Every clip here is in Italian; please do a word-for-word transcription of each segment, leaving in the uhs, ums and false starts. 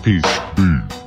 Peace be.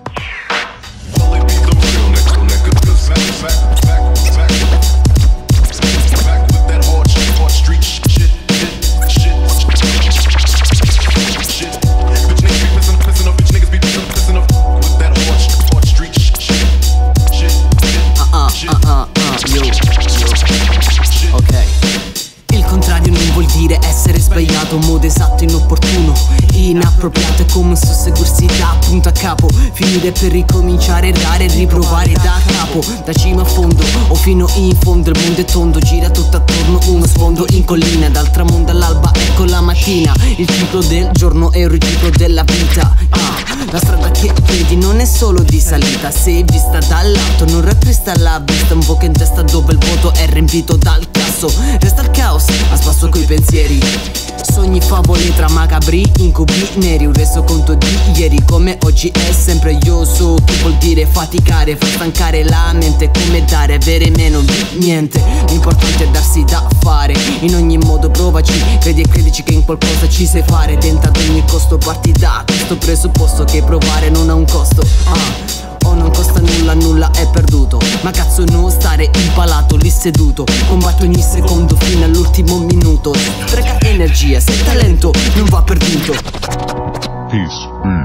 Sbagliato, modo esatto, inopportuno, inappropriato, è come un susseguirsi da punto a capo, finire per ricominciare, dare e riprovare da capo, da cima a fondo o fino in fondo. Il mondo è tondo, gira tutto attorno, uno sfondo in collina, dal tramonto all'alba, ecco la mattina, il ciclo del giorno è il riciclo della vita. Ah, la strada che vedi non è solo di salita, se vista dall'alto non rattrista la vista, un poco in testa dove il vuoto è riempito dal casso, resta il caos a spasso coi pensieri. Sogni, favole tra macabri, incubi neri, un resoconto di ieri come oggi è sempre io so. Che vuol dire faticare, far stancare la mente, come dare, avere meno di niente. L'importante è darsi da fare, in ogni modo provaci, credi e credici che in qualcosa ci sai fare. Tenta ad ogni costo, parti da questo presupposto che provare non ha un costo. Ah, o non costa nulla, nulla è perduto, ma cazzo non stare impalato lì seduto. Combatto ogni secondo fino all'ultimo minuto, spreca energia se il talento non va perduto. Peace be.